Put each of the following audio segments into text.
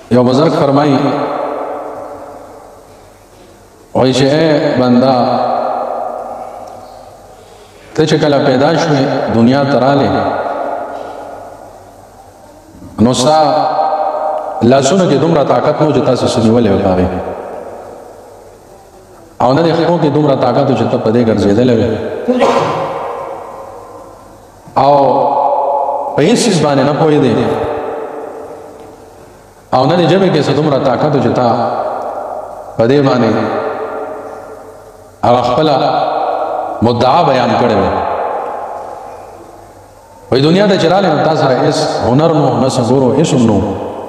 یو بزرگ فرمائی ویچه اے بندہ تے چه کلا پیدا شوی دنیا ترالی نو ستا لاسونو کی دومره طاقت نو چې تاسو سنیولې وې پاغې او نه د خپلو کې دومره طاقت و چې ته په دې ګرځېدلی وې او په هېڅ څیز باندې نه پوهېدې او نه د ژبې کې څه دومره طاقت و چې تا په دې باندې هغه خپله مدعا بیان کړې وې وایي دنیا ته چې رالې نو تا سره هېڅ هنر نو نه صبر و هېڅ هم نو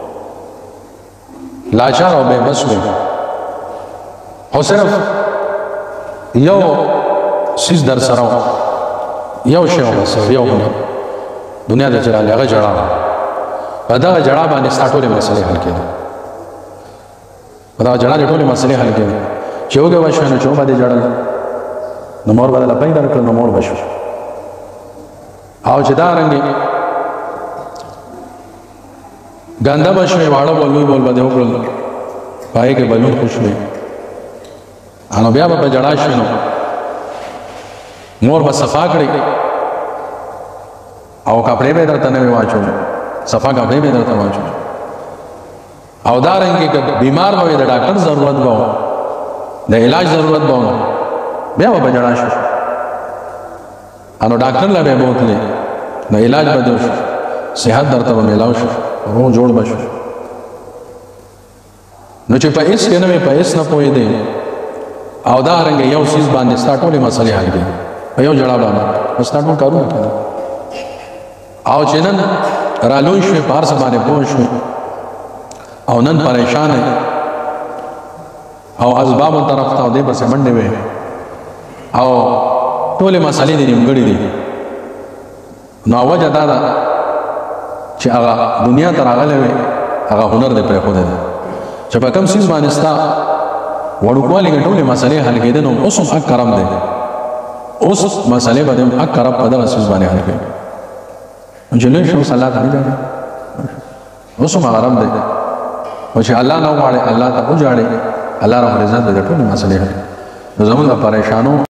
لاچار او بے بس وې خو صرف یو سیز در سره یو شی و بس یو هنر دنیا ته چې رالې هغه ژړا په دغه ژړا باندې ستا ټولې مسلې حل کېدې په دغه ژړا دې ټولې مسلې حل کېدې چې وږې وشوې نو چې وبه دې ژړل نو مور به دله پۍ درکړل نو مور به شو او چې دارنګې ګنده به شوې واړه به لوی بول به دې وکړل په هغې کې به لوند خو شوې نو بیا به په ژړا شوې نو مور به صفا کړې او کپړې به یې درته نوې واچولې صفا کپړې به یې درته واچولې او دارنګې که بیمار به وې د ډاکټر ضرورت به و د علاج ضرورت به و بیا به په ژړا شو نو ډاکټر له به یې بوتلې نو علاج به دې وشو صحت درته به میلاو شو روغ جوړ به شو نو چې په هېڅ کې نه وې په هېڅ نه پوهېدې او دارنګې یو څیز باندې ستا ټولې مسلې حل کړي په یو ژړا باندې نو ستا ټول کارونه کوي او چې نن رالوی شوې په هر څه باندې پوه شوې او نن پریشان او اسبابو طرف ته او دې پسې منډې وې او ټولې مسلې دې نیمګړې دي نو وجه دا ده چې هغه دنیا ته راغلی وې هغه هنر دې پرېښودی دی چې په کوم څیز باندې ستا وړوکوالي کې ټولې مسلې حل کېدې نو اوس هم حق کرم دی اوس مسلې به دې حق کرم په دغه څیز باندې حل کوي نو چې لوی شو الله ته نه ژاړي اوس هم هغه رب دی او چې الله نه وغواړي الله ته وژاړي الله رب العزت به دې ټولې مسلې حل کړي نو زموږ د پریشانو